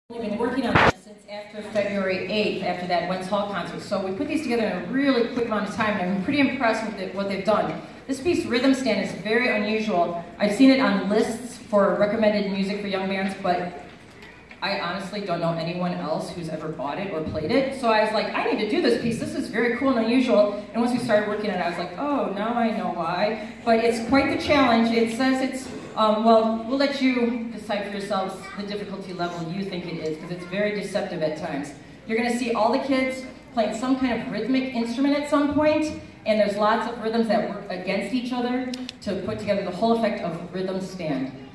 We've been working on this since after February 8th, after that Wentz Hall concert. So we put these together in a really quick amount of time, and I'm pretty impressed with what they've done. This piece, Rhythm Stand, is very unusual. I've seen it on lists for recommended music for young bands, but I honestly don't know anyone else who's ever bought it or played it. So I was like, I need to do this piece. This is very cool and unusual. And once we started working on it, I was like, oh, now I know why. But it's quite the challenge. It says it's, well, we'll let you decide for yourselves the difficulty level you think it is, because it's very deceptive at times. You're going to see all the kids playing some kind of rhythmic instrument at some point, and there's lots of rhythms that work against each other to put together the whole effect of Rhythm Stand.